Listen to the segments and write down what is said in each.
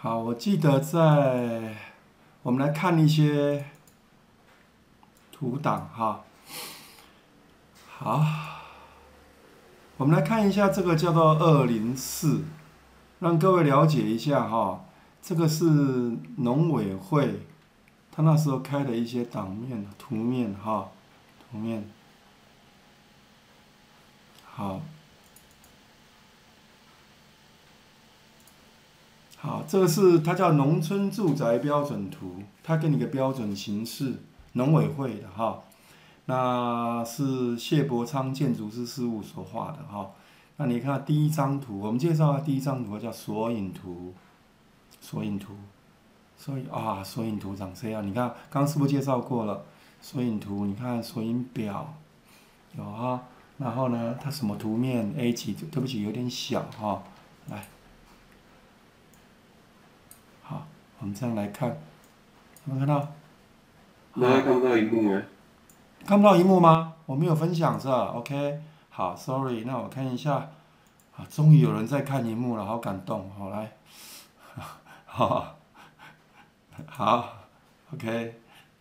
好，我记得我们来看一些图档哈。好，我们来看一下这个叫做204，让各位了解一下哈。这个是农委会他那时候开的一些图面哈，图面。好。好，这个是它叫农村住宅标准图，它给你个标准形式，农委会的哈，那是谢伯昌建筑师事务所画的哈。那你看第一张图，我们介绍第一张图叫索引图，索引图长这样，你看刚刚是不是介绍过了？索引图，你看索引表有啊，然后呢，它什么图面 A 级，对不起，有点小哈，来。好，我们这样来看，有没有看到？ 那看不到荧幕吗？ 看不到荧幕吗？我没有分享是吧 ？OK， 好 ，Sorry， 那我看一下，啊，终于有人在看荧幕了，好感动。好来，好，OK，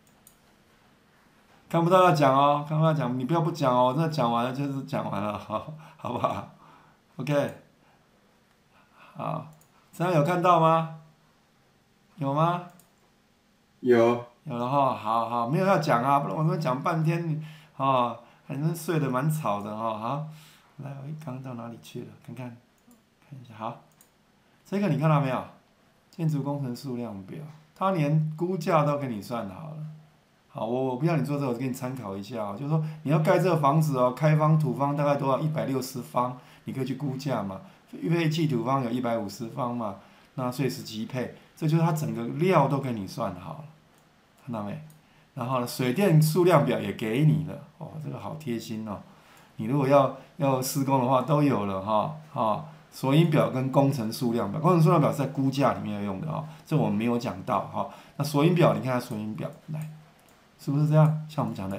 看不到要讲哦，看不到讲，你不要不讲哦，这讲完了就是讲完了，好不好 ？OK， 好，这样有看到吗？有吗？ 有。 有了哈，好，没有要讲啊，不然我们讲半天，哦，反正睡得蛮吵的哈，好，来，我刚到哪里去了？看一下，好，这个你看到没有？建筑工程数量表，它连估价都给你算好了。好，我不要你做这个，我给你参考一下哦，就是说你要盖这个房子哦，开方土方大概多少？160方，你可以去估价嘛。废弃土方有150方嘛，那碎石级配，这就是它整个料都给你算好了。看到没？然后呢，水电数量表也给你了，哦，这个好贴心哦。你如果要施工的话，都有了哈，索引表跟工程数量表，工程数量表是在估价里面要用的哦，这我们没有讲到哈。那索引表，你看它索引表来，是不是这样？像我们讲的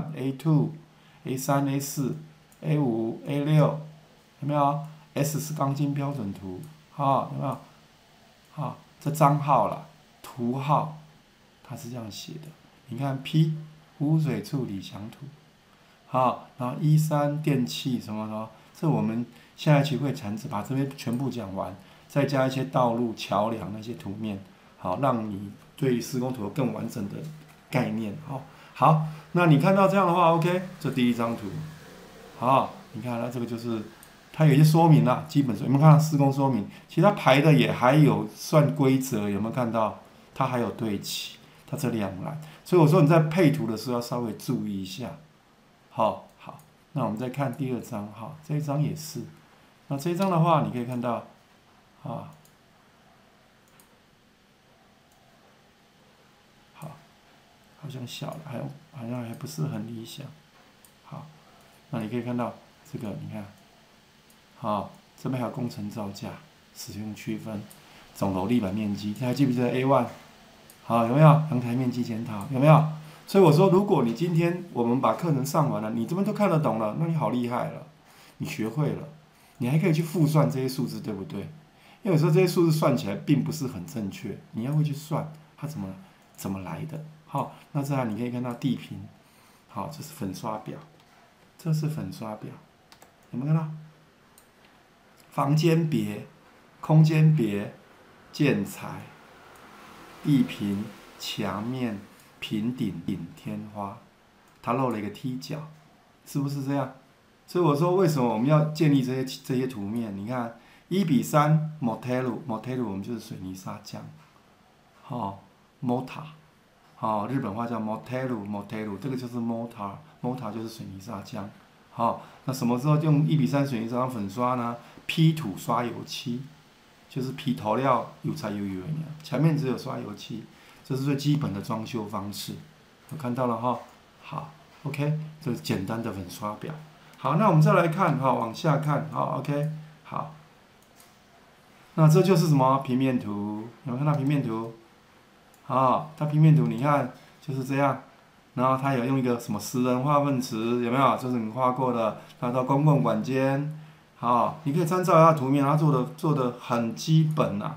A1、A2、A3、A4、A5、A6，有没有 ？S 是钢筋标准图，有没有？这章号啦，图号。它是这样写的，你看 P 污水处理详图，好，然后1、3电气什么什么，这我们下一期会把这边全部讲完，再加一些道路、桥梁那些图面，好，让你对施工图有更完整的概念。好，那你看到这样的话 ，OK， 这第一张图，好，你看它这个就是它有一些说明啦，基本上有没有看到施工说明？其实它排的也还有算规则，有没有看到？它还有对齐。它这两栏，所以我说你在配图的时候要稍微注意一下。好，那我们再看第二张哈，这一张也是。那这一张的话，你可以看到，好，好像小了，好像还不是很理想。好，那你可以看到这个，你看，好，这边还有工程造价、使用区分、总楼地板面积，还记不记得 A1？好，有没有阳台面积检讨？有没有？所以我说，如果你今天我们把课程上完了，你这边都看得懂了，那你好厉害了，你学会了，你还可以去复算这些数字，对不对？因为有时候这些数字算起来并不是很正确，你要会去算它怎么来的。好，那这样你可以看到地坪，好，这是粉刷表，这是粉刷表，有没有看到？房间别、空间别、建材。地坪、墙面、平顶、天花，它漏了一个踢脚，是不是这样？所以我说为什么我们要建立这些图面？你看1:3 mortar 我们就是水泥砂浆，mortar，日本话叫 mortar， 这个就是 mortar 就是水泥砂浆，那什么时候用1:3水泥砂浆粉刷呢？P 土刷油漆。就是皮涂料有才有油的，前面只有刷油漆，这是最基本的装修方式。有看到了哈？好 ，OK， 这是简单的粉刷表。好，那我们再来看哈，往下看，好 ，OK， 好。那这就是什么平面图？有没有看到平面图？它平面图你看就是这样，然后它有用一个什么10人化粪池，有没有？这是你画过的，它到公共管间。好，你可以参照一下图面，它做的很基本啊。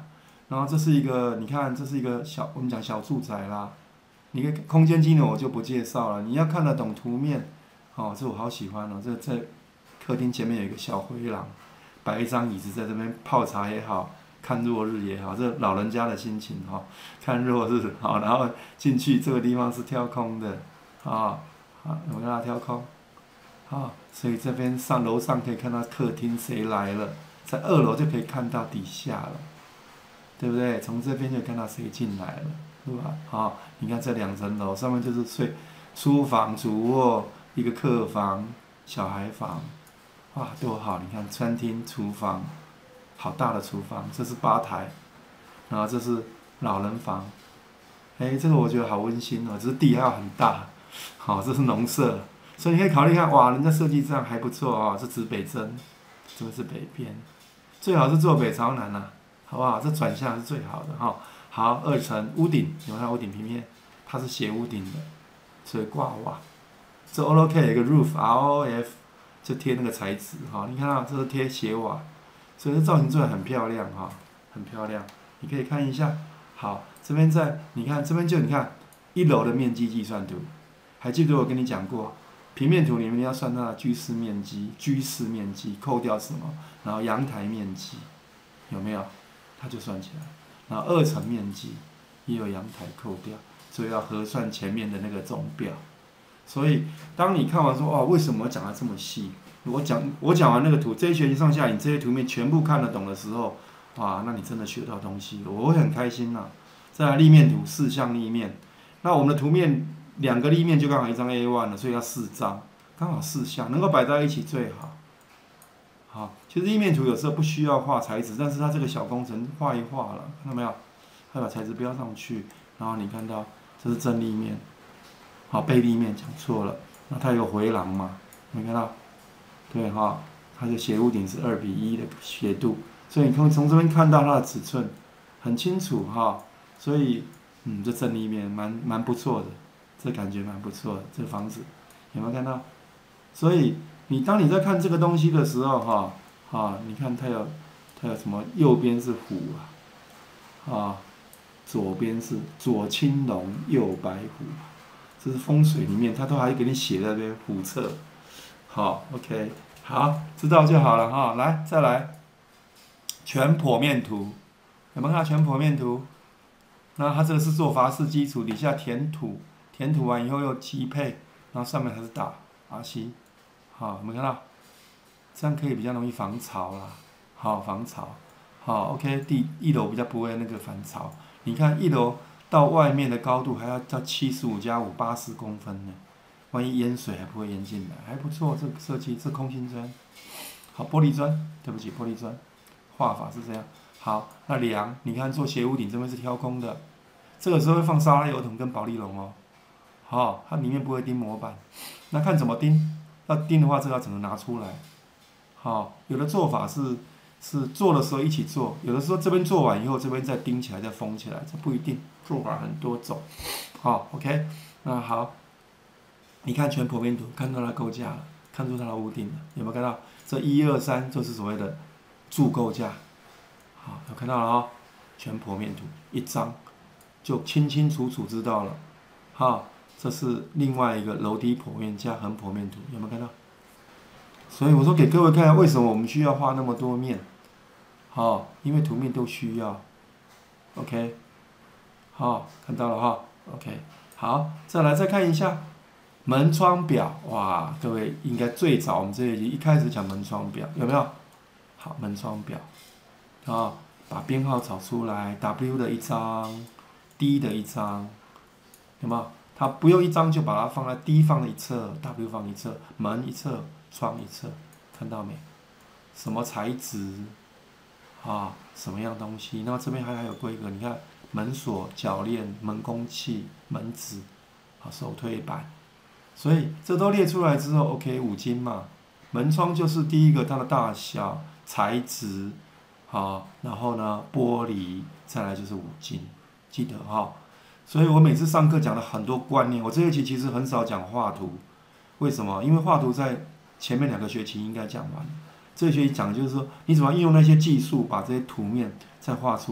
然后这是一个，你看这是一个我们讲小住宅啦。你看空间机能我就不介绍了，你要看得懂图面，哦，这我好喜欢哦。这在客厅前面有一个小回廊，摆一张椅子在这边泡茶也好，看落日也好，这老人家的心情哈、哦，看落日好、哦，然后进去这个地方是挑空的，啊、有没有让它挑空？所以这边楼上可以看到客厅谁来了，在2楼就可以看到底下了，对不对？从这边就看到谁进来了，是吧？你看这2层楼，上面就是书房、主卧，一个客房、小孩房，哇，多好！你看餐厅、厨房，好大的厨房，这是吧台，然后这是老人房，这个我觉得好温馨哦，只是地还要很大，这是农舍。所以你可以考虑看，哇，人家设计这样还不错哦，是指北针，这个是北边，最好是坐北朝南啊，好不好？这转向是最好的哈。好，2层屋顶，有没有看屋顶平面？它是斜屋顶的，所以挂瓦。这 OLOK 有一个 roof，ROF 就贴那个材质哈，你看到这是贴斜瓦，所以这造型做得很漂亮哈，很漂亮。你可以看一下，好，这边你看这边你看1楼的面积计算图，还记得我跟你讲过？平面图里面要算它的居室面积扣掉什么，然后阳台面积有没有？它就算起来。然后2层面积也有阳台扣掉，所以要核算前面的那个总表。所以当你看完说哦，为什么讲得这么细？我讲完那个图，这一学期上下你这些图面全部看得懂的时候，哇，那你真的学到东西了，我会很开心呐。再来立面图，4项立面，那我们的图面。2个立面就刚好1张 A1 了，所以要4张，刚好4项能够摆在一起最好。好，其实立面图有时候不需要画材质，但是它这个小工程画一画了，看到没有？它把材质标上去，然后你看到这是正立面，好，背立面讲错了，那它有回廊嘛？没看到？对哈，它的斜屋顶是2:1的斜度，所以你可以从这边看到它的尺寸很清楚哈，所以这正立面蛮不错的。这感觉蛮不错的，这个房子有没有看到？所以当你在看这个东西的时候，你看它有什么？右边是虎左边是左青龙，右白虎，这是风水里面，它都还给你写在那边虎侧。好 ，OK， 好，知道就好了哈。来，再来全剖面图，有没有看到全剖面图？那它这个是做筏式基础，底下填土。填土完以后又基配，然后上面还是打RC，好，有没有看到？这样可以比较容易防潮啦，好，防潮，好 ，OK， 1楼比较不会那个反潮。你看1楼到外面的高度还要到75+5，80公分呢，万一淹水还不会淹进来，还不错，这个设计是空心砖，好，玻璃砖，对不起，玻璃砖，画法是这样。好，那梁，你看做斜屋顶这边是挑空的，这个时候会放沙拉油桶跟保丽龙哦。它里面不会钉模板，那看怎么钉。要钉的话，这个要整个拿出来。有的做法是做的时候一起做，有的时候这边做完以后，这边再钉起来，再封起来，这不一定，做法很多种。OK， 那好，你看全剖面图，看到它构架了，看出它的屋顶了，有没有看到？这1、2、3就是所谓的柱构架。好，有看到了哦，全剖面图1张就清清楚楚知道了。这是另外一个楼梯剖面加横剖面图，有没有看到？所以我说给各位看，为什么我们需要画那么多面？因为图面都需要。OK， 看到了哈。OK， 好，再看一下门窗表。哇，各位应该最早我们这一开始讲门窗表，有没有？好，门窗表，把编号找出来 ，W 的1张 ，D 的1张，有没有？它不用1张就把它放在 D 放一侧 ，W 放一侧，门一侧，窗一侧，看到没？什么材质？什么样东西？那这边还有规格，你看门锁、铰链、门工器、门子，手推板，所以这都列出来之后 ，OK， 5金嘛。门窗就是第一个它的大小、材质，然后呢玻璃，再来就是5金，记得所以我每次上课讲了很多观念，我这一期其实很少讲画图，为什么？因为画图在前面2个学期应该讲完，这一学期讲的就是说你怎么应用那些技术，把这些图面再画出来，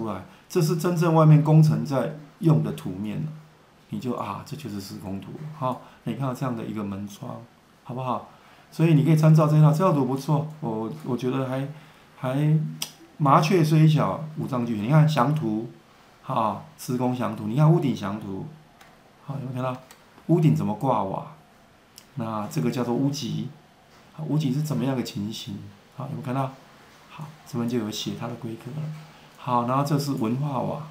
这是真正外面工程在用的图面了，你就这就是施工图了。好，你看到这样的一个门窗，好不好？所以你可以参照这套图不错，我觉得还麻雀虽小，五脏俱全。你看详图，施工详图，你看屋顶详图，好，有没有看到屋顶怎么挂瓦？那这个叫做屋脊，屋脊是怎么样的情形？好，有没有看到？好，这边就有写它的规格了。好，然后这是文化瓦，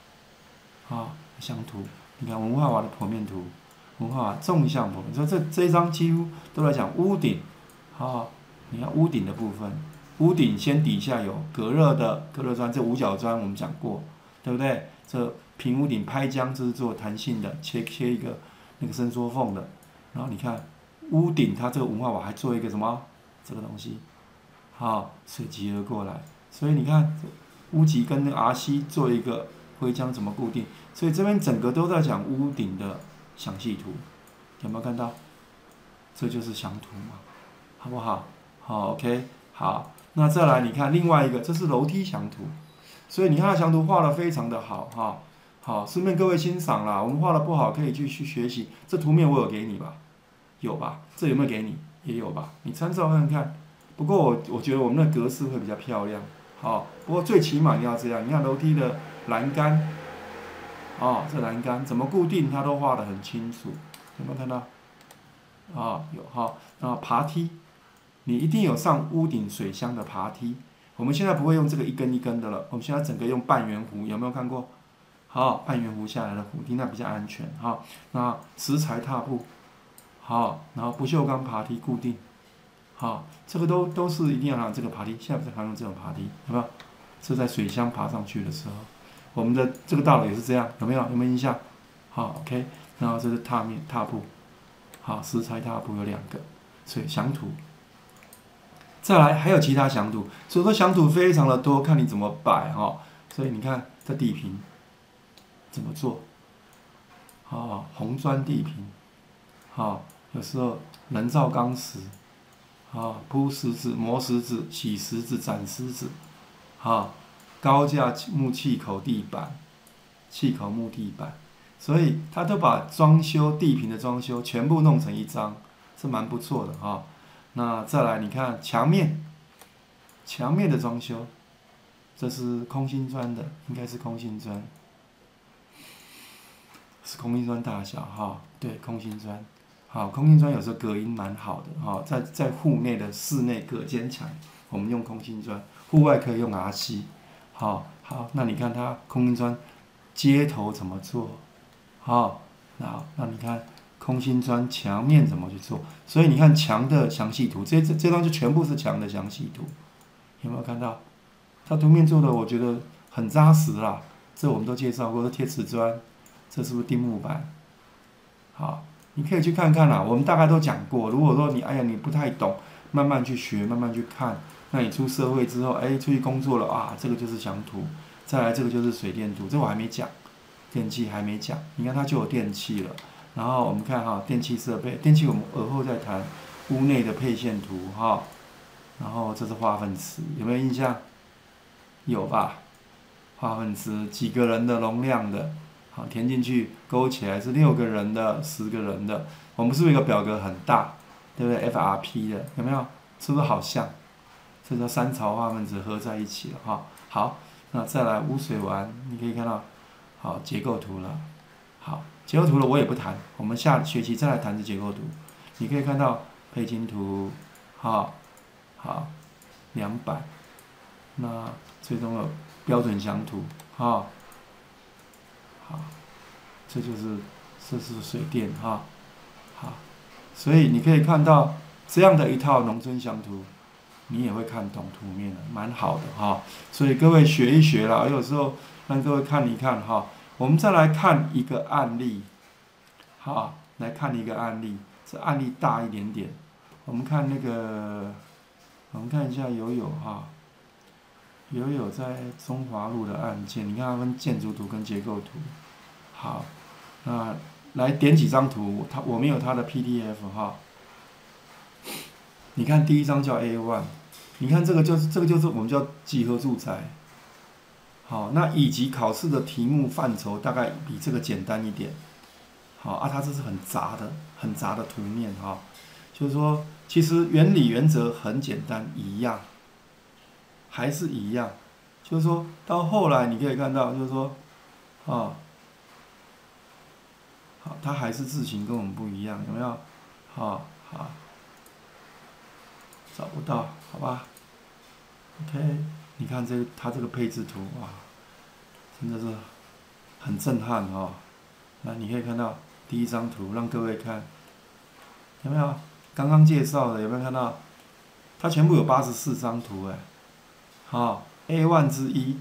详图，你看文化瓦的剖面图，文化瓦纵向剖面，所以这一张几乎都在讲屋顶。你看屋顶的部分，屋顶先底下有隔热砖，这五角砖我们讲过，对不对？这平屋顶拍浆，这是做弹性的，切一个那个伸缩缝的。然后你看屋顶，它这个文化瓦还做一个什么？这个东西，水集合过来，所以你看屋脊跟那个 RC 做一个灰浆怎么固定？所以这边整个都在讲屋顶的详细图，有没有看到？这就是详图嘛，好不好？好 ，OK， 好，那再来你看另外一个，这是楼梯详图，所以你看它详图画得非常的好，好，顺便各位欣赏啦，我们画得不好可以去学习，这图面我有给你吧？有吧？这有没有给你？也有吧？你参照看看。不过我觉得我们的格式会比较漂亮，不过最起码你要这样，你看楼梯的栏杆，这栏杆怎么固定，它都画得很清楚，有没有看到？有然后爬梯，你一定有上屋顶水箱的爬梯。我们现在不会用这个一根一根的了，我们现在整个用半圆弧，有没有看过？半圆弧下来的弧梯那比较安全。那石材踏步，然后不锈钢爬梯固定，这个都是一定要拿这个爬梯。现在不是还用这种爬梯，有没有？是在水箱爬上去的时候，我们的这个大楼也是这样，有没有印象？OK， 然后这是踏步，石材踏步有2个，所以详图。再来还有其他详图，所以说详图非常的多，看你怎么摆所以你看这地坪怎么做？红砖地坪，有时候人造钢石，铺石子、磨石子、洗石子、展石子，高架木气口地板、气口木地板，所以他都把装修地坪的装修全部弄成一张，是蛮不错的那再来你看墙面的装修，这是空心砖的，应该是空心砖，是空心砖大小对，空心砖。空心砖有时候隔音蛮好的在户内的室内隔间墙，我们用空心砖，户外可以用 RC。那你看它空心砖接头怎么做？那你看空心砖墙面怎么去做？所以你看墙的详细图，这张就全部是墙的详细图，有没有看到？它图面做的我觉得很扎实啦，这我们都介绍过，这贴瓷砖，这是不是钉木板？你可以去看看啦，我们大概都讲过。如果说你不太懂，慢慢去学，慢慢去看。那你出社会之后，出去工作了这个就是详图。再来这个就是水电图，这我还没讲，电器还没讲。你看它就有电器了。然后我们看电气设备，电器我们而后再谈。屋内的配线图然后这是化粪池，有没有印象？有吧？化粪池几个人的容量的，填进去勾起来是6个人的、10个人的。我们是不是有一个表格很大，对不对 ？FRP 的有没有？是不是好像？这叫3槽化粪池合在一起了好，那再来污水完，你可以看到结构图了。结构图了我也不谈，我们下学期再来谈这结构图。你可以看到配筋图，梁板，那最终有标准详图，这是水电所以你可以看到这样的一套农村详图，你也会看懂图面了，蛮好的所以各位学一学啦，有时候让各位看一看我们再来看一个案例，来看一个案例，这案例大一点点。我们看一下友友在中华路的案件，你看他们建筑图跟结构图。好，那来点几张图，我没有他的 PDF 你看第一张叫 A1， 你看这个就是我们叫集合住宅， 好，那以及考试的题目范畴大概比这个简单一点。好啊，它这是很杂的图面哈，就是说其实原理原则很简单，一样，还是一样，就是说到后来你可以看到，就是说啊，好，它还是字形跟我们不一样，有没有？好，找不到，好吧 ？OK， 你看它这个配置图哇，真的是很震撼哦。那你可以看到第一张图，让各位看，有没有？刚刚介绍的有没有看到？它全部有84张图哎，好 ，A1 之一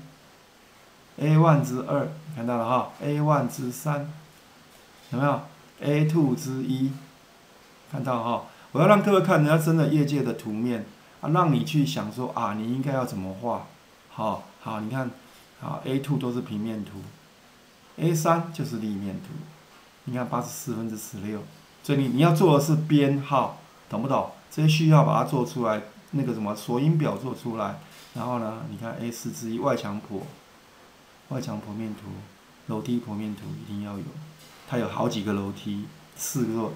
，A1 之二，看到了哈 ，A1 之三，有没有 ？A2 之一，看到哈？我要让各位看人家真的业界的图面啊，让你去想说啊，你应该要怎么画？好，你看，好 A2 都是平面图 ，A3 就是立面图。你看84/16，所以你要做的是编号，懂不懂？这些需要把它做出来，那个什么索引表做出来，然后呢，你看 A4之一外墙剖面图，楼梯剖面图一定要有，它有好几个楼梯，4个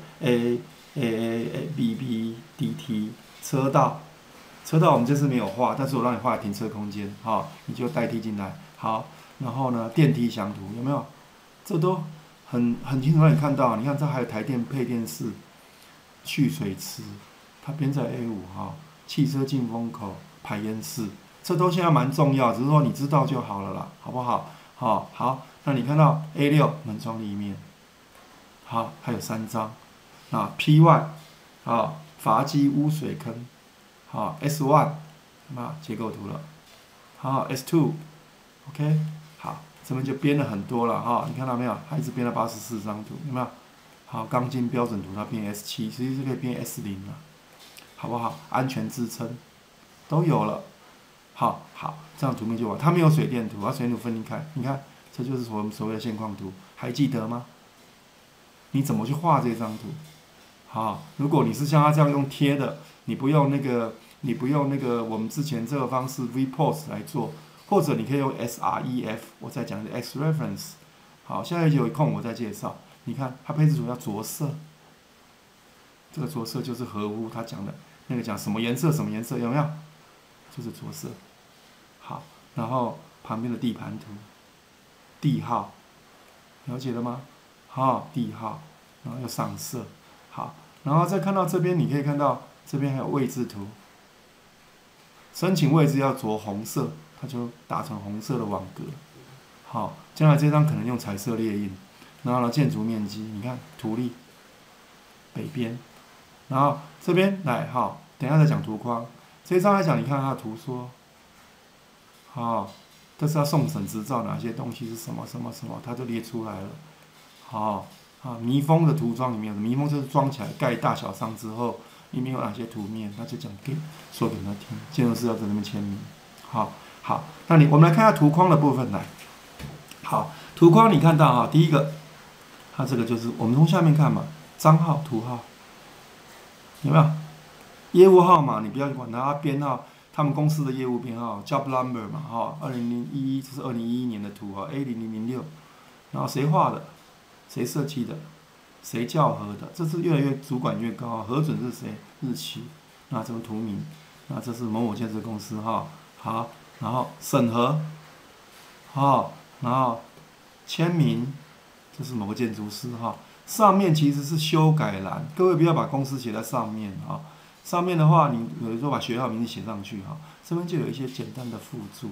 A B B D T 车道我们这次没有画，但是我让你画停车空间，好，你就代替进来，好，然后呢电梯详图有没有？这都很清楚让你看到，你看这还有台电配电室、蓄水池，它编在 A5哈，汽车进风口、排烟室，这都现在蛮重要，只是说你知道就好了啦，好不好？好，那你看到 A6门窗立面，好，还有3张，啊 P1，好，阀机污水坑，好 S1， 那结构图了，好 S2，OK， 好。这边就编了很多了哈，你看到没有？它一直编了84张图，有没有？好，钢筋标准图它编 S7，其实是可以编 S0了，好不好？安全支撑都有了，好，这样图面就完。它没有水电图，它水电图分离开，你看，这就是我们所谓的现况图，还记得吗？你怎么去画这张图？好，如果你是像它这样用贴的，你不用那个我们之前这个方式 VPOS 来做。或者你可以用 SREF， 我再讲一个 X reference。好，现在有空我再介绍。你看它配置图要着色，这个着色就是合乎他讲的那个讲什么颜色有没有？就是着色。好，然后旁边的地盘图、地号，了解了吗？好，地号，然后又上色。好，然后再看到这边，你可以看到这边还有位置图，申请位置要着红色。它就打成红色的网格，好，将来这张可能用彩色列印，然后呢建筑面积，你看图例，北边，然后这边来好，等一下再讲图框，这一张来讲，你看它的图说，好，这是要送审执照哪些东西是什么，它就列出来了，好，密封的涂装里面，密封就是装起来盖大小上之后，里面有哪些图面，他就讲说给他听，建筑师要在那边签名，好，那我们来看一下图框的部分来。好，图框你看到哈，第一个，它这个就是我们从下面看嘛，章号、图号，有没有？业务号码你不要管它，编号，他们公司的业务编号 ，job number 嘛，哈，2011这是2011年的图哈 ，A0006，然后谁画的，谁设计的，谁校核的，这是越来越主管越高，核准是谁，日期，那这个图名，那这是某某建设公司哈，好。然后审核，然后签名，这是某个建筑师哈。上面其实是修改栏，各位不要把公司写在上面哈。上面的话，你有时候把学校名字写上去哈，这边就有一些简单的附注，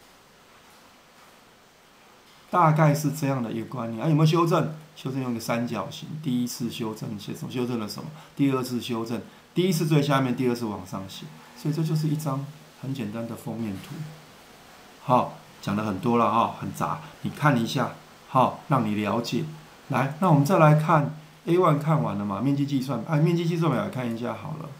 大概是这样的一个观念。有没有修正？修正用一个三角形，第一次修正写什么？修正了什么？第二次修正，第一次最下面，第二次往上写，所以这就是一张很简单的封面图。好，讲的很多了哈，很杂，你看一下，好，让你了解。来，那我们再来看 A1 看完了嘛？面积计算，面积计算表看一下好了。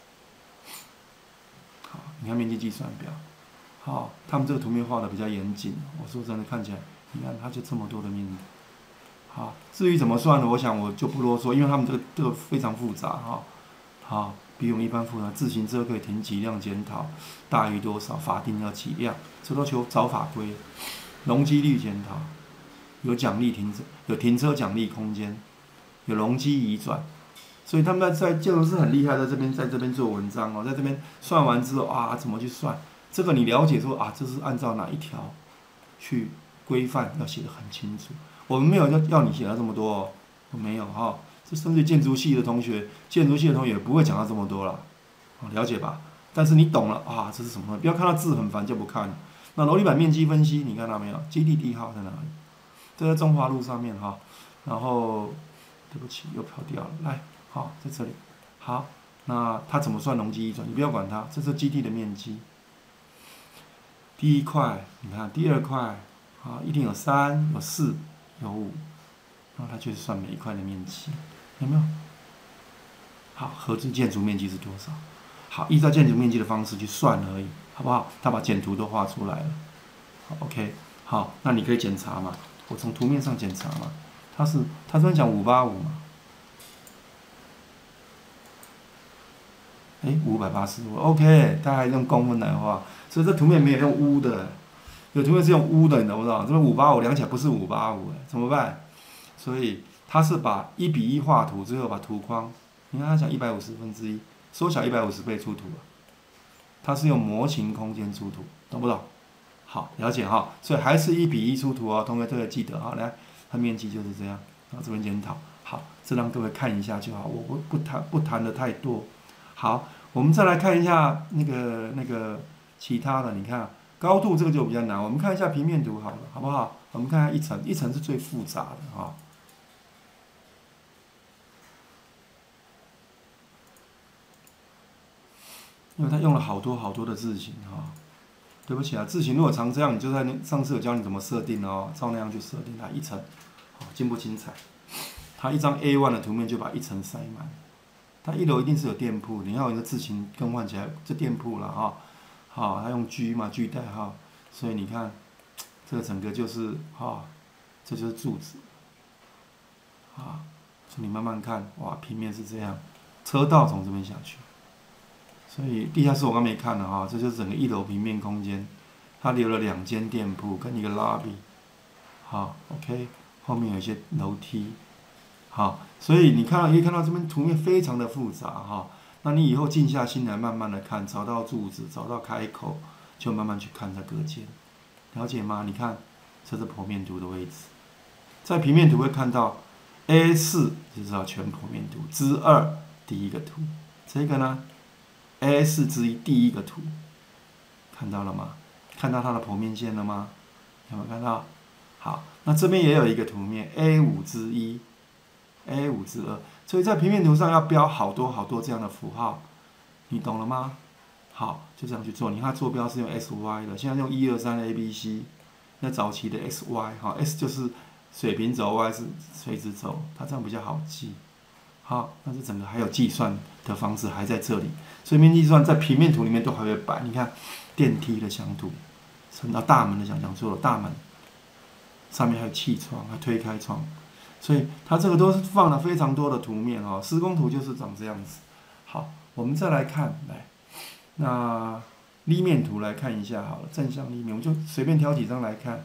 好，你看面积计算表，好，他们这个图面画的比较严谨。我说真的，看起来，你看它就这么多的面积。好，至于怎么算呢？我想我就不啰嗦，因为他们这个非常复杂哈。好。比我们一般复杂，自行车可以停几辆检讨，大于多少，法定要几辆，这都求找法规。 容积率检讨，有奖励停车，有停车奖励空间，有容积移转。所以他们在建筑师很厉害，在这边做文章哦，在这边算完之后啊，怎么去算？这个你了解说啊，这是按照哪一条去规范，要写得很清楚。我们没有要你写到这么多哦，我没有哈。这甚至建筑系的同学也不会讲到这么多了，了解吧？但是你懂了啊，这是什么？不要看到字很烦就不看。那楼地板面积分析，你看到没有？基地地号在哪里？这在中华路上面哈。然后，对不起，又跑掉了。来，好，在这里。好，那它怎么算容积移转？你不要管它，这是基地的面积。第一块，你看，第二块，啊，一定有3、有4、有5，然后它就是算每一块的面积，有没有？好，合资建筑面积是多少？好，依照建筑面积的方式去算而已，好不好？他把简图都画出来了。好 ，OK， 好，那你可以检查嘛，我从图面上检查嘛，他这边讲585嘛，585 ，OK， 大家还用公分来画，所以这图面没有用乌的，有图面是用乌的，你懂不懂？这边585量起来不是585，怎么办？所以他是把1:1画图，最后把图框，你看他讲150%，缩小150倍出图了，它是用模型空间出图，懂不懂？好，了解哈，所以还是1:1出图哦，同学这个记得哈，来，它面积就是这样，然后这边检讨，好，这让各位看一下就好，我不谈的太多。好，我们再来看一下那个其他的，你看高度这个就比较难，我们看一下平面图好了，好不好？我们看一下一层是最复杂的哈。因为他用了好多的字形哈，对不起啊，字形如果常这样，你就在上次有教你怎么设定哦，照那样去设定它一层，好，精不精彩？它一张 A1 的图面就把一层塞满，它1楼一定是有店铺，你要有一个字形更换起来，这店铺了哈，好，它用 G 嘛 G 代号，所以你看这个整个就是哈，这就是柱子，啊，所以你慢慢看，哇，平面是这样，车道从这边下去。所以地下室我刚没看了哈，这就是整个1楼平面空间，它留了2间店铺跟一个 lobby， 好 ，OK， 后面有一些楼梯，好，所以你可以看到这边图面非常的复杂哈，那你以后静下心来慢慢的看，找到柱子，找到开口，就慢慢去看它隔间，了解吗？你看，这是剖面图的位置，在平面图会看到 A4 就知道全剖面图之2第一个图，这个呢？ A4 之1第一个图，看到了吗？看到它的剖面线了吗？有没有看到？好，那这边也有一个图面 A5 之1 ，A5 之2，所以在平面图上要标好多这样的符号，你懂了吗？好，就这样去做。你看坐标是用 SY 的，现在用1、2、3 ABC， 那早期的 XY， 好 ，S 就是水平轴 ，Y 是垂直轴，它这样比较好记。好，那这整个还有计算的方式还在这里，所以面积计算在平面图里面都还会摆。你看电梯的详图，升到大门的讲错了，大门上面还有气窗，还推开窗，所以它这个都是放了非常多的图面哦。施工图就是长这样子。好，我们再来看，来，那立面图来看一下好了，正向立面，我们就随便挑几张来看。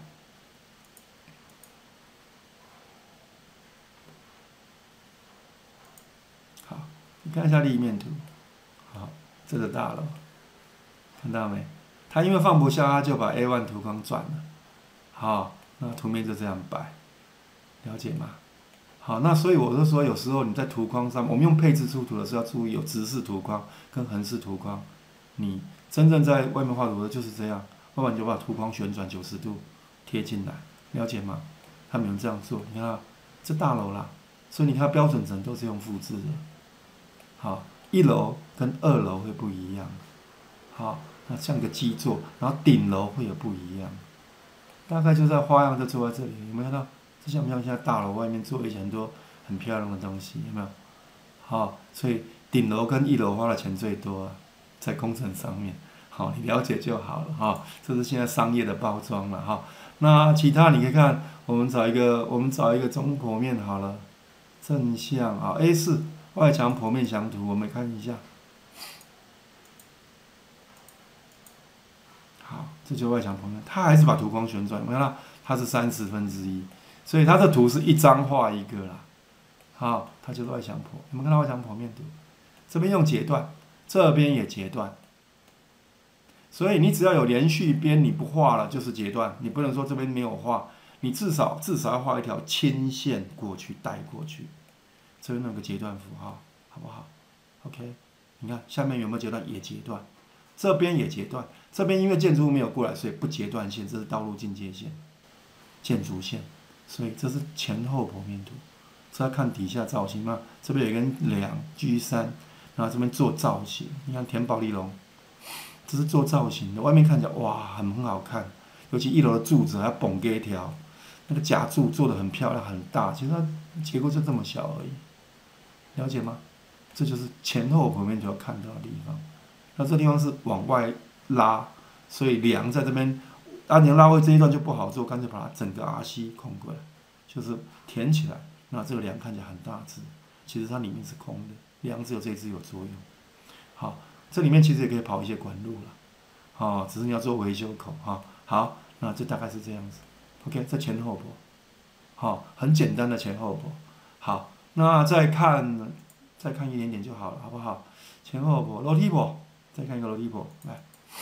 你看一下立面图，好，这个大楼，看到没？它因为放不下，它就把 A1 图框转了。好，那图面就这样摆，了解吗？好，那所以我就说，有时候你在图框上，我们用配置出图的时候要注意有直视图框跟横视图框。你真正在外面画图的就是这样，要不然你就把图框旋转90度贴进来，了解吗？他们有这样做，你看这大楼啦，所以你看标准层都是用复制的。好，1楼跟2楼会不一样。好，那像个基座，然后顶楼会有不一样。大概就在花样就做在这里，有没有看到？这像不像现在大楼外面做一些很多很漂亮的东西？有没有？好，所以顶楼跟1楼花的钱最多啊，在工程上面。好，你了解就好了哈。这是现在商业的包装了哈。那其他你可以看，我们找一个中剖面好了，正向啊 A4。外墙剖面详图，我们看一下。好， 这就是外墙剖面，它还是把图框旋转，有没有看到？它是1/30，所以它的图是一张画一个啦。好，它就是外墙剖，有没有看到外墙剖面图？这边用截断，这边也截断。所以你只要有连续边，你不画了就是截断，你不能说这边没有画，你至少要画一条牵线过去，带过去，这边有个截断符号，好不好 ？OK， 你看下面有没有截断？也截断，这边也截断，这边因为建筑物没有过来，所以不截断线，这是道路境界线、建筑线，所以这是前后剖面图。这要看底下造型嘛，这边有一根梁 G3， 然后这边做造型，你看田宝丽龙。这是做造型的，外面看起来哇很好看，尤其1楼的柱子还要绑给一条，那个夹柱做得很漂亮很大，其实它结构就这么小而已，了解吗？这就是前后剖面图要看到的地方。那这地方是往外拉，所以梁在这边，你要拉回这一段就不好做，干脆把它整个 RC 空过来，就是填起来。那这个梁看起来很大只，其实它里面是空的，梁只有这一只有作用。好。这里面其实也可以跑一些管路了，只是你要做维修口哈。好，那这大概是这样子。OK， 这前后剖，很简单的前后剖。好，那再看一点点就好了，好不好？前后剖，楼梯剖，再看一个楼梯剖，来。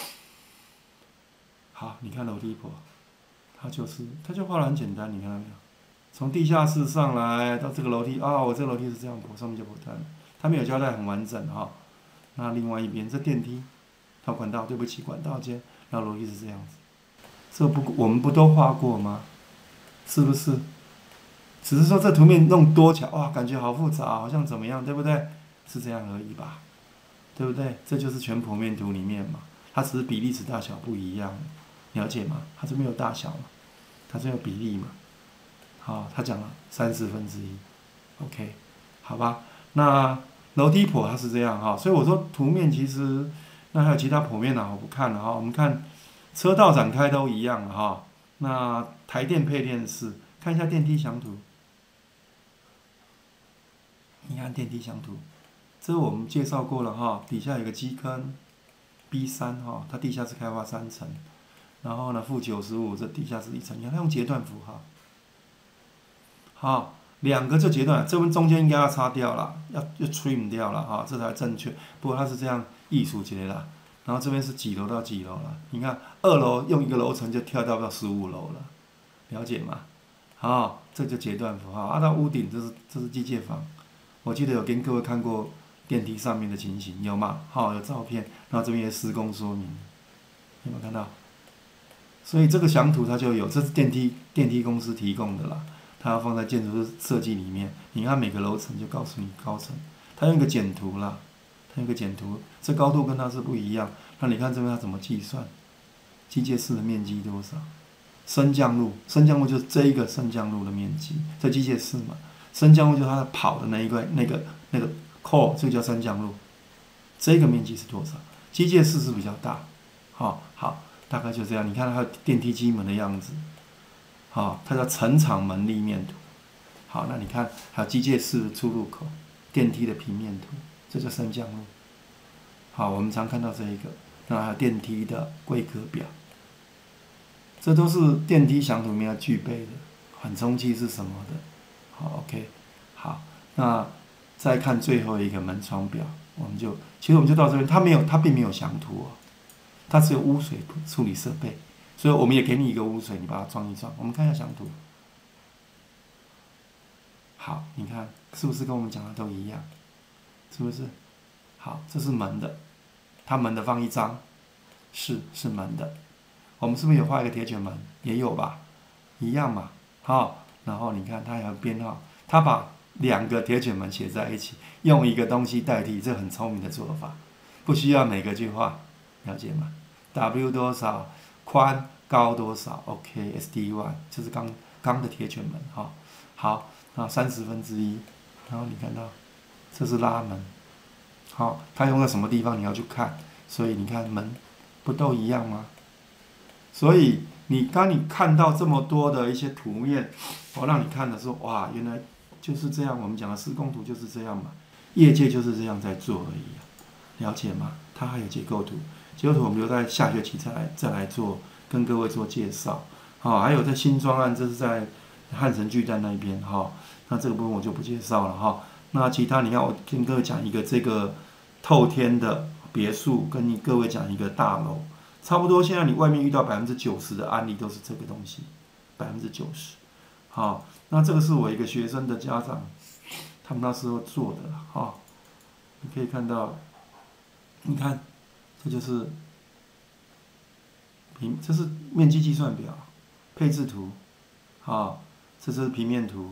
好，你看楼梯剖，它就画得很简单，你看到没有？从地下室上来到这个楼梯，我这个楼梯是这样剖，上面就剖断了，它没有交代很完整哈。那另外一边这电梯，它管道，对不起，管道间，然后楼梯是这样子。这我们不都画过吗？是不是？只是说这图面弄多起来，哇，感觉好复杂，好像怎么样，对不对？是这样而已吧，对不对？这就是全剖面图里面嘛，它只是比例尺大小不一样，了解吗？它这边有大小嘛，它这边有比例嘛。好，他讲了1/30 ，OK， 好吧，那。楼梯剖它是这样哈，所以我说图面其实那还有其他剖面我不看了哈。我们看车道展开都一样哈。那台电配电室，看一下电梯详图。你看电梯详图，这我们介绍过了哈。底下有个基坑 B3哈，它地下室开发3层，然后呢负95，这地下室1层，你看它用截断符号。好。2个就截断了，这边中间应该要擦掉了，要trim 掉了哈，这才正确。不过它是这样艺术节啦，然后这边是几楼到几楼了？你看2楼用1个楼层就跳到15楼了，了解吗？好，这就截断符号。到屋顶这是机械房，我记得有跟各位看过电梯上面的情形，有吗？有照片，然后这边也施工说明，有没有看到？所以这个详图它就有，这是电梯公司提供的啦。它要放在建筑设计里面，你看每个楼层就告诉你高层，它用一个简图啦，这高度跟它是不一样。那你看这边它怎么计算？机械室的面积多少？升降路就是这一个升降路的面积，这机械室嘛，升降路就是它跑的那个 core， 这个叫升降路，这个面积是多少？机械室是比较大，好，大概就这样。你看它有电梯机门的样子。它叫成厂门立面图。好，那你看还有机械室的出入口、电梯的平面图，这叫升降路。好，我们常看到这一个，那还有电梯的规格表，这都是电梯详图里面要具备的。缓冲器是什么的？好 ，OK， 好，那再看最后一个门窗表，其实我们就到这边，它并没有详图它只有污水处理设备。所以我们也给你一个污水，你把它装一装。我们看一下详图。好，你看是不是跟我们讲的都一样？是不是？好，这是门的，它门的放一张，是门的。我们是不是有画一个铁卷门？也有吧，一样嘛。然后你看它还有编号，它把2个铁卷门写在一起，用一个东西代替，这很聪明的做法，不需要每个去画，了解吗 ？W 多少？宽高多少 ？OK， SD1 就是钢的铁卷门好，那1/30，然后你看到这是拉门，它用在什么地方你要去看，所以你看门不都一样吗？所以当你看到这么多的一些图面，我让你看的时候，哇，原来就是这样，我们讲的施工图就是这样嘛，业界就是这样在做而已了解吗？它还有结构图。结构图我们留在下学期再来做跟各位做介绍。好，还有在新专案，这是在汉神巨蛋那边哈。那这个部分我就不介绍了哈。那其他你要我跟各位讲一个这个透天的别墅，跟你各位讲一个大楼，差不多现在你外面遇到90%的案例都是这个东西，90%。好，那这个是我一个学生的家长，他们那时候做的哈。你可以看到，你看，这就是这是面积计算表，配置图，啊，这是平面图，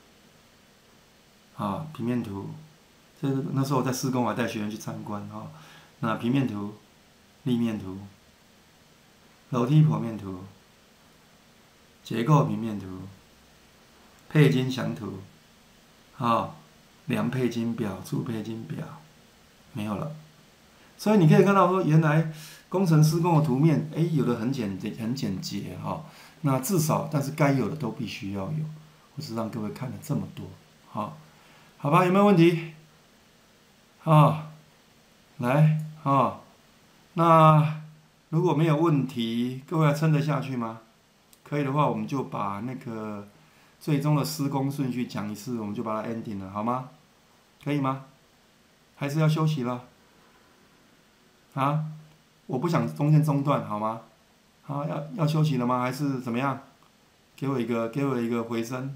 啊，平面图，这那时候我在施工，我还带学员去参观啊。那平面图、立面图、楼梯剖面图、结构平面图、配金详图，啊，量配金表、注配金表，没有了。所以你可以看到说，原来工程施工的图面，有的很简洁哈。那至少，但是该有的都必须要有。我是让各位看了这么多，好吧？有没有问题？来那如果没有问题，各位还撑得下去吗？可以的话，我们就把那个最终的施工顺序讲一次，我们就把它 ending 了，好吗？可以吗？还是要休息了？我不想中间中断，好吗？要休息了吗？还是怎么样？给我一个回声。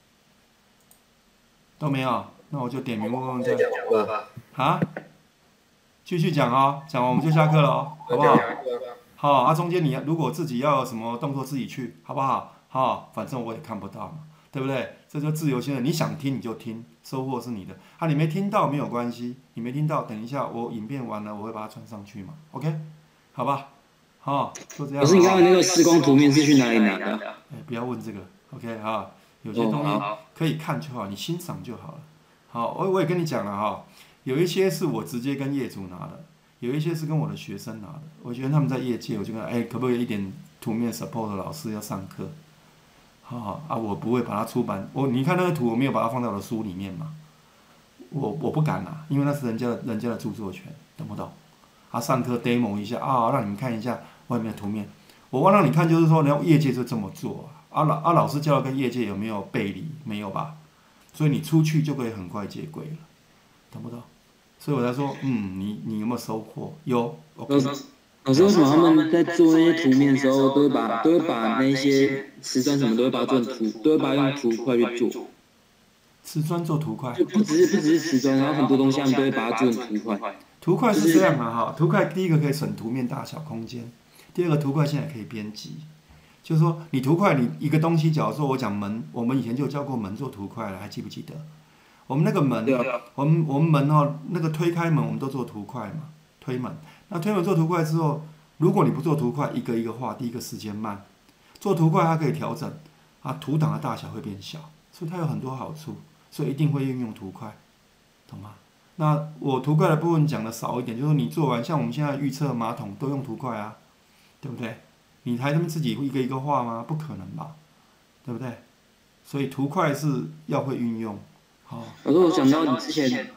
都没有，那我就点名问问看。继续讲哦，讲完我们就下课了哦，好不好？好，中间你如果自己要有什么动作自己去，好不好？反正我也看不到嘛，对不对？这就自由性的，你想听你就听，收获是你的。你没听到没有关系，你没听到，等一下我影片完了我会把它传上去嘛 ，OK？ 好吧？就这样。 可是你刚刚那个施工图面是去哪里拿的？ 不要问这个 ，OK 哈。有些东西可以看就好，你欣赏就好了。好，我也跟你讲了哈，有一些是我直接跟业主拿的，有一些是跟我的学生拿的。我觉得他们在业界，我就跟可不可以一点图面 support 的老师要上课？我不会把它出版。你看那个图，我没有把它放在我的书里面嘛。我不敢啦，因为那是人家的著作权，懂不懂？上课 demo 一下让你们看一下外面的图面。我让你看，就是说，然后业界就这么做老师教的跟业界有没有背离？没有吧？所以你出去就可以很快接轨了，懂不懂？所以我才说，你有没有收获？有。 老师，为什么他们在做那些图面的时候，都会把那些瓷砖什么都会把它做成图，都会把它用图块去做？ 瓷砖做图块？ 就不只是瓷砖，然后很多东西他们都会把它做成图块。 图块是这样图块第一个可以省图面大小空间，第二个图块现在可以编辑。就是说，你图块，你一个东西，假如说我讲门，我们以前就有教过门做图块了，还记不记得？我们那个门，我们门那个推开门，我们都做图块嘛，推门。那推门做图块之后，如果你不做图块，一个一个画，第一个时间慢。做图块它可以调整，图档的大小会变小，所以它有很多好处，所以一定会运用图块，懂吗？那我图块的部分讲的少一点，就是你做完，像我们现在预测马桶都用图块啊，对不对？你还能自己一个一个画吗？不可能吧，对不对？所以图块是要会运用。 老师，我想到你之前，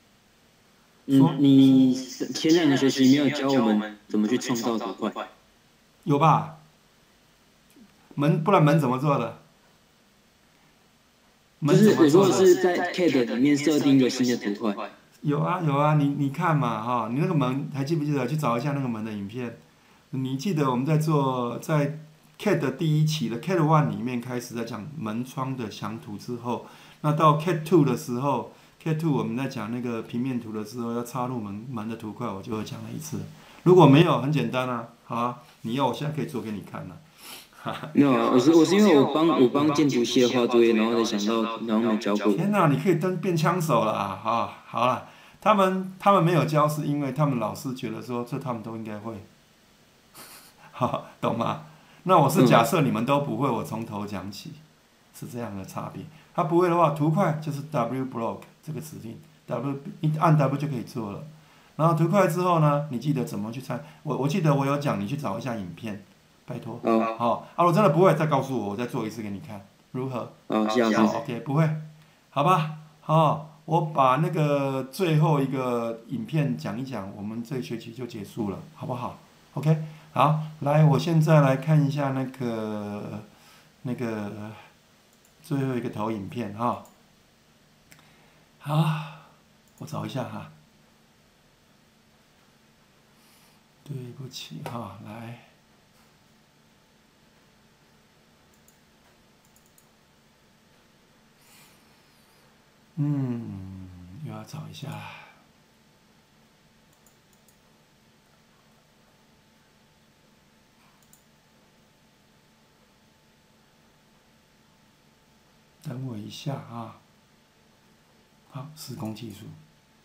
你前2个学期没有教我们怎么去创造图块？ 有吧？不然门怎么做的？ 就是我说的是在 CAD 里面设定一个新的图块。 有啊，你看嘛你那个门还记不记得？去找一下那个门的影片。你记得我们在 CAD 第1期的 CAD 1里面开始在讲门窗的详图之后，那到 CAD 2的时候 ，CAD 2我们在讲那个平面图的时候，要插入门的图块，我就会讲了一次。如果没有，很简单你要我现在可以做给你看了。 没有我是因为我帮建筑系画作业，然后才想到，然后没教过。 天哪，你可以变枪手了好了，他们没有教，是因为他们老师觉得说这他们都应该会。懂吗？那我是假设你们都不会，我从头讲起，是这样的差别。他不会的话，图块就是 W block 这个指令 ，W 一按 W 就可以做了。然后图块之后呢，你记得怎么去拆？我记得我有讲，你去找一下影片，拜托。我真的不会，再告诉我再做一次给你看，如何？OK， 不会，好吧？我把那个最后一个影片讲一讲，我们这学期就结束了，好不好？OK， 好，来，我现在来看一下那个最后一个投影片哈。好，我找一下哈。对不起哈，来。又要找一下。等我一下啊。好，施工技术。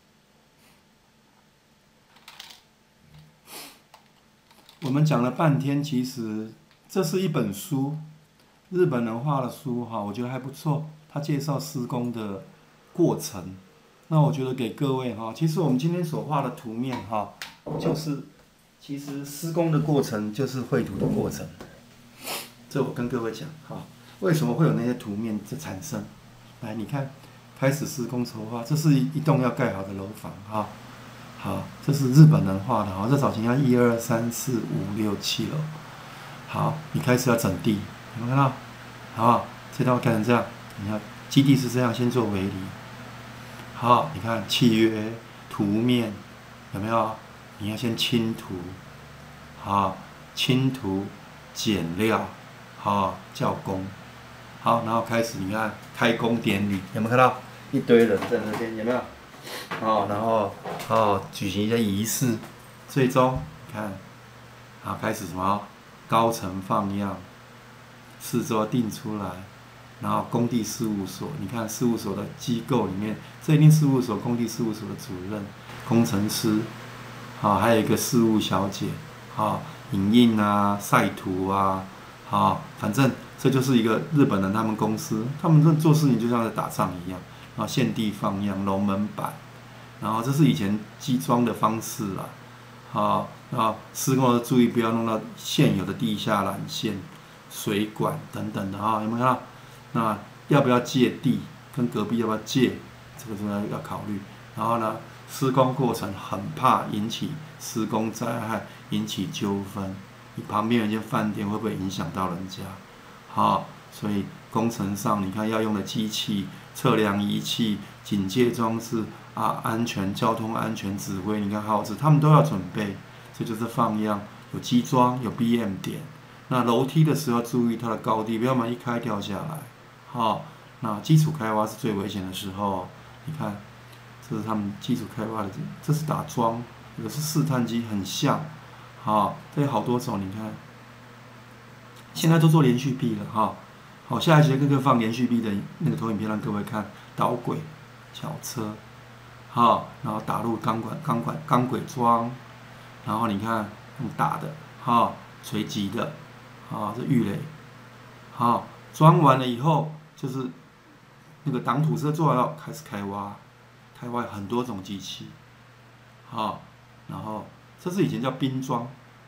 我们讲了半天，其实这是一本书，日本人画的书哈，我觉得还不错。他介绍施工的过程，那我觉得给各位哈，其实我们今天所画的图面哈，就是其实施工的过程就是绘图的过程。这我跟各位讲哈，为什么会有那些图面的产生？来，你看，开始施工筹划，这是一栋要盖好的楼房哈。好，这是日本人画的，好，这早前要1、2、3、4、5、6、7楼。好，你开始要整地，有没有看到？好，这道盖成这样，你看基地是这样，先做围篱。好，你看契约图面有没有？你要先清图，好，清图减料，好，校工，好，然后开始你看开工典礼，有没有看到？一堆人在那边，有没有？然后举行一些仪式，最终你看，好开始什么高层放样，四周定出来，然后工地事务所，你看事务所的机构里面，这一定事务所、工地事务所的主任、工程师，还有一个事务小姐，影印啊、晒图啊，反正这就是一个日本人他们公司，他们这做事情就像在打仗一样。然后现地放样，龙门板，然后这是以前基桩的方式啦，然后施工要注意不要弄到现有的地下缆线、水管等等的有没有看到？那要不要借地？跟隔壁要不要借？这个重要考虑。然后呢，施工过程很怕引起施工灾害，引起纠纷。你旁边有一间饭店会不会影响到人家？所以工程上你看要用的机器。测量仪器、警戒装置安全、交通安全指挥，你看号志，他们都要准备。这就是放样，有基桩，有 BM 点。那楼梯的时候注意它的高低，不要一开掉下来。那基础开挖是最危险的时候。你看，这是他们基础开挖的，这是打桩，有的是试探机，很像。这有好多种，你看，现在都做连续壁了好，下一节课放连续壁的那个投影片让各位看，导轨、小车，然后打入钢轨桩，然后你看用打的，垂直的，这预垒，装完了以后就是那个挡土车做完了，开始开挖有很多种机器，然后这是以前叫冰桩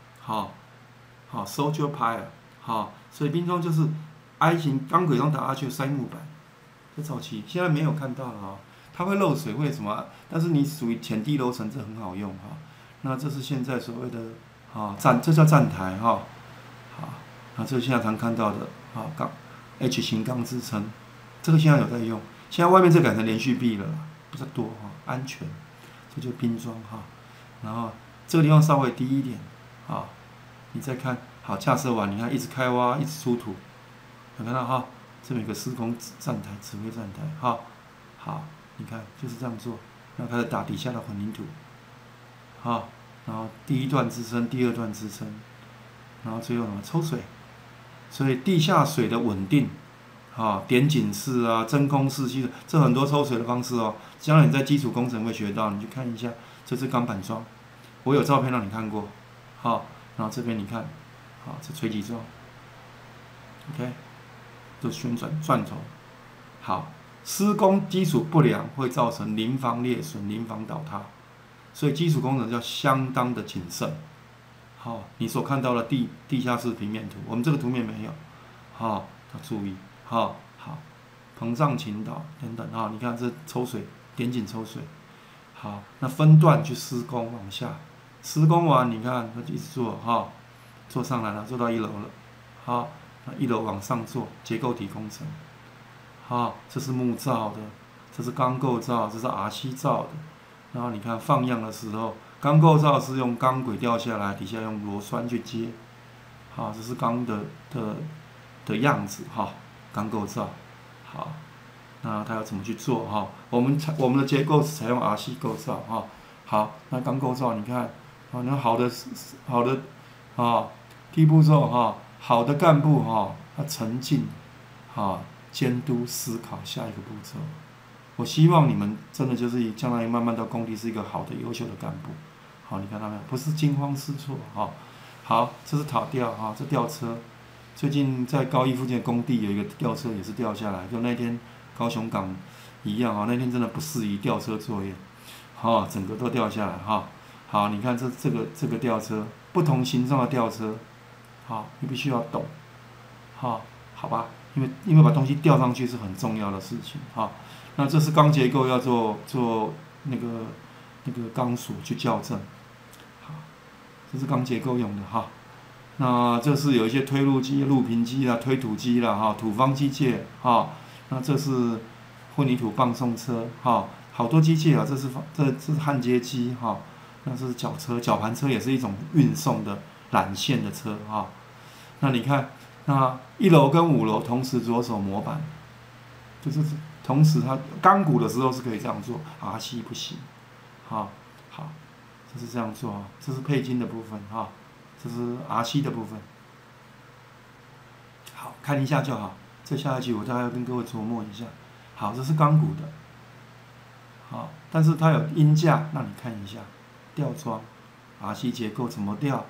，soldier pile，所以冰桩就是。I 型钢轨上打下去塞木板，这早期现在没有看到了它会漏水，会什么？但是你属于浅地楼层，这很好用那这是现在所谓的这叫站台那这是现在常看到的钢 H 型钢支撑，这个现在有在用。现在外面这改成连续壁了啦，比较多安全。这就冰桩然后这个地方稍微低一点你再看好架设完，你看一直开挖，一直出土。有看到这边有个施工站台、指挥站台，好，你看就是这样做，然后开始打底下的混凝土，然后第一段支撑，第二段支撑，然后最后什么抽水，所以地下水的稳定，点井式真空式系统，这很多抽水的方式将来你在基础工程会学到，你去看一下，这是钢板桩，我有照片让你看过，然后这边你看，这垂直桩 ，OK。就旋转钻头，好，施工基础不良会造成邻房裂损、邻房倒塌，所以基础工程要相当的谨慎。你所看到的地下室平面图，我们这个图面没有，要注意，好，膨胀倾倒等等你看这抽水，点井抽水，好，那分段去施工往下，施工完你看它就一直做做上来了，做到1楼了。好，那1楼往上做结构体工程。好，这是木造的，这是钢构造，这是 RC 造的。然后你看放样的时候，钢构造是用钢轨掉下来，底下用螺栓去接。好，这是钢的样子哈，钢构造。好，那它要怎么去做哈？我们的结构是采用 RC 构造哈。好，那钢构造你看，啊，那好的啊，第一步骤哈，好的干部哈，他沉浸监督思考下一个步骤。我希望你们真的就是将来慢慢到工地是一个好的优秀的干部。好，你看到没有？不是惊慌失措哈。好，这是塔吊哈，这吊车。最近在高一附近的工地有一个吊车也是掉下来，跟那天高雄港一样啊，那天真的不适宜吊车作业，好，整个都掉下来哈。好，你看这个吊车，不同形状的吊车，好，你必须要懂，好吧？因为把东西吊上去是很重要的事情哈。那这是钢结构要做那个钢索去校正，好，这是钢结构用的哈。那这是有一些推路机、路平机啦、推土机啦哈、土方机械哈。那这是混凝土泵送车哈，好多机械啊，这是焊接机哈。那这是绞车、绞盘车也是一种运送的缆线的车哈。那你看，那1楼跟5楼同时着手模板，就是同时它钢骨的时候是可以这样做，RC 不行，好，这是这样做啊，这是配筋的部分哈，这是 RC 的部分，好，看一下就好。这下一集我大概要跟各位琢磨一下。好，这是钢骨的，好，但是它有鹰架，让你看一下吊装 RC 结构怎么吊，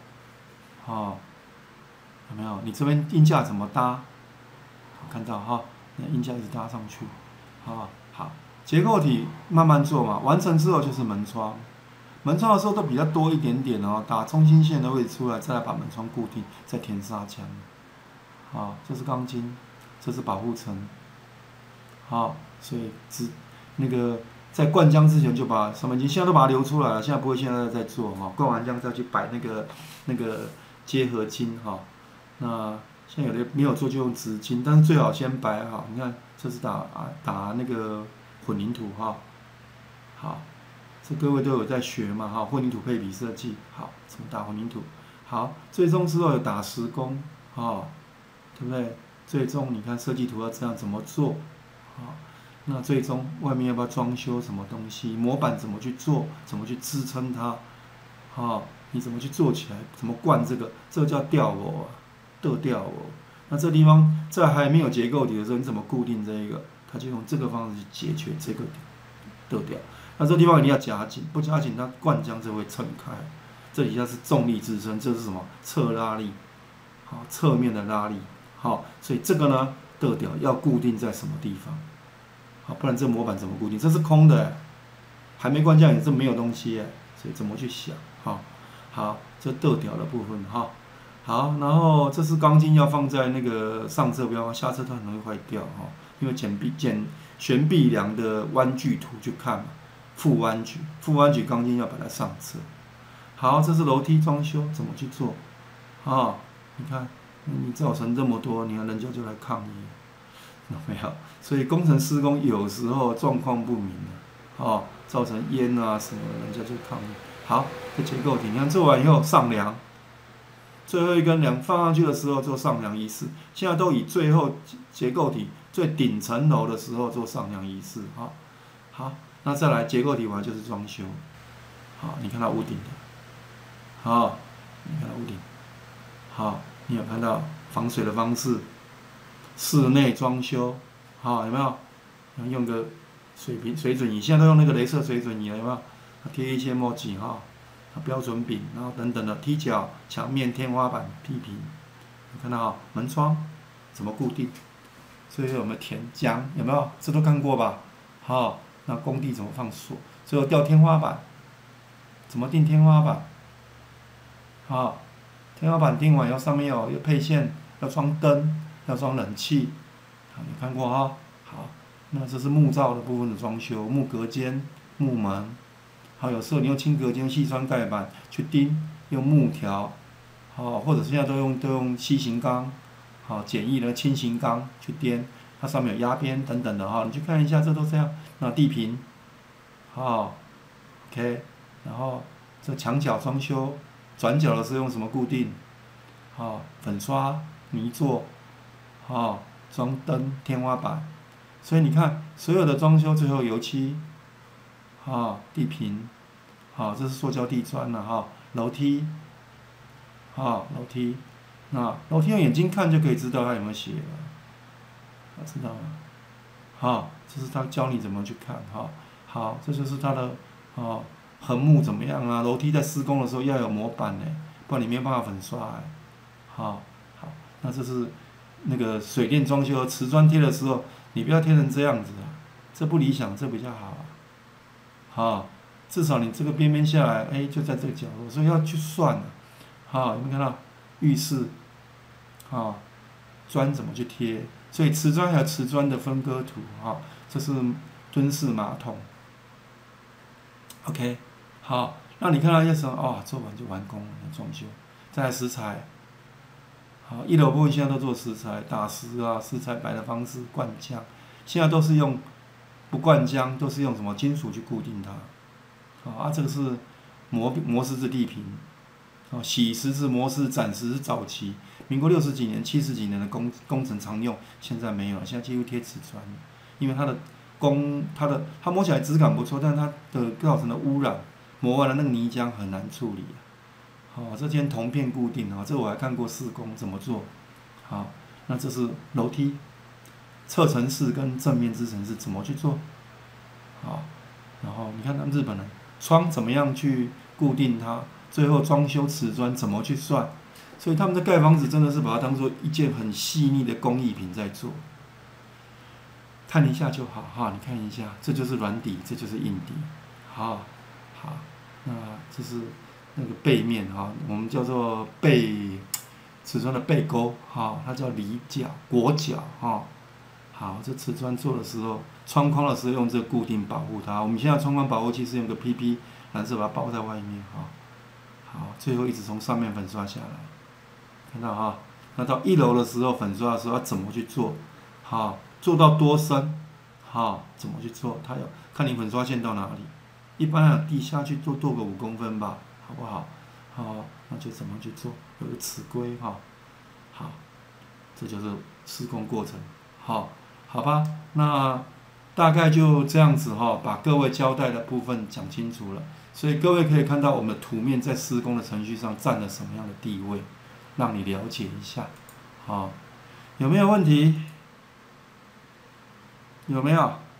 有没有？你这边鹰架怎么搭？看到哈，那鹰架一直搭上去，好，结构体慢慢做嘛，完成之后就是门窗。门窗的时候都比较多一点点哦，打中心线的位置出来，再来把门窗固定，再填砂浆。好，这是钢筋，这是保护层。好，所以在灌浆之前就把上面筋现在都把它留出来了，现在不会现在再做哈，灌完浆再去摆那个结合筋哈。那现在有的没有做就用直筋，但是最好先摆好。你看，这是打那个混凝土哈，好，这各位都有在学嘛哈，混凝土配比设计，好，怎么打混凝土？好，最终之后有打石膏，对不对？最终你看设计图要这样怎么做？好，那最终外面要不要装修什么东西？模板怎么去做？怎么去支撑它？你怎么去做起来？怎么灌这个？这个叫吊偶啊。吊偶，那这地方在还没有结构体的时候，你怎么固定这一个？它就用这个方式去解决这个吊。那这地方一定要夹紧，不夹紧它灌浆就会撑开。这底下是重力支撑，这是什么？侧拉力，好，侧面的拉力，好，所以这个呢，吊要固定在什么地方？好，不然这模板怎么固定？这是空的，还没灌浆，也是没有东西，所以怎么去想？好，这吊的部分哈。好，然后这是钢筋要放在那个上侧，不要下侧它很容易坏掉哈。因为悬臂梁的弯距图去看嘛，负弯矩钢筋要把它上侧。好，这是楼梯装修怎么去做？你看你造成这么多，你看人家就来抗议，有没有？所以工程施工有时候状况不明造成烟啊什么，人家就抗议。好，这结构体，你看做完以后上梁。最后一根梁放上去的时候做上梁仪式，现在都以最后结构体最顶层楼的时候做上梁仪式。好，那再来结构体完就是装修。好，你看到屋顶的，你看到屋顶，你有看到防水的方式，室内装修，有没有？用个水准仪，现在都用那个雷射水准仪了，有没有？贴一些墨迹标准柄，然后等等的踢脚、墙面、天花板、地平，你看到门窗怎么固定？最后有没有填浆？有没有？这都看过吧？那工地怎么放锁？最后吊天花板，怎么定天花板？天花板定完以后，上面要配线，要装灯，要装冷气，你看过哈？好，那这是木造的部分的装修，木隔间、木门。好，有时候你用轻隔间、细砖盖板去钉，用木条， 好，或者现在都用细型钢，好，简易的轻型钢去颠，它上面有压边等等的哈，你去看一下，这都这样。那地坪，好 ，OK， 然后这墙角装修，转角的是用什么固定？好，粉刷、泥做，好，装灯、天花板。所以你看，所有的装修最后油漆，地坪，这是塑胶地砖了哈，楼梯，楼梯，那楼梯用眼睛看就可以知道它有没有写了，知道吗？这是他教你怎么去看好，这就是它的横木怎么样啊？楼梯在施工的时候要有模板呢，不然你没有办法粉刷好，那这是那个水电装修瓷砖贴的时候，你不要贴成这样子这不理想，这比较好至少你这个边边下来，就在这个角落，所以要去算有没有看到浴室砖怎么去贴？所以瓷砖还有瓷砖的分割图这是蹲式马桶。OK， 好，那你看到一层做完就完工了，装修。再来石材，好，一楼部分现在都做石材，打石石材摆的方式，灌浆，现在都是用不灌浆，都是用什么金属去固定它。这个是磨石子地坪，洗石子、磨石、斩石是早期，民国60几年、70几年的工程常用，现在没有了，现在几乎贴瓷砖，因为它摸起来质感不错，但是它的造成的污染，磨完了那个泥浆很难处理。这间铜片固定这我还看过施工怎么做。那这是楼梯，侧层式跟正面支撑式怎么去做？然后你看他们日本人窗怎么样去固定它，最后装修瓷砖怎么去算？所以他们在盖房子真的是把它当做一件很细腻的工艺品在做。看一下就好你看一下，这就是软底，这就是硬底。好，那这是那个背面我们叫做瓷砖的背钩它叫里角、裹角好，这瓷砖做的时候，窗框的时候用这个固定保护它。我们现在窗框保护器是用个 PP 蓝色把它包在外面好，最后一直从上面粉刷下来，看到那到1楼的时候粉刷的时候要怎么去做？做到多深？怎么去做？它要看你粉刷线到哪里。一般地下去做个5公分吧，好不好？那就怎么去做？有个尺规好，这就是施工过程。好吧，那大概就这样子把各位交代的部分讲清楚了。所以各位可以看到我们的图面在施工的程序上占了什么样的地位，让你了解一下。有没有问题？有没有？